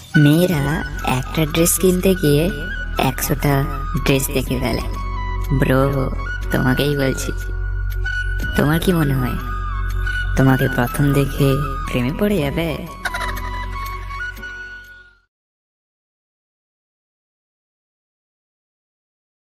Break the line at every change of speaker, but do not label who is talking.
মেয়েরা একটা ড্রেস কিনতে গিয়ে 100টা ড্রেস দেখে ফেলে। ব্রো, তোমাকেই বলছি। তোমার কি মনে হয়, তোমাকে প্রথম দেখে প্রেমে পড়ে যাবে?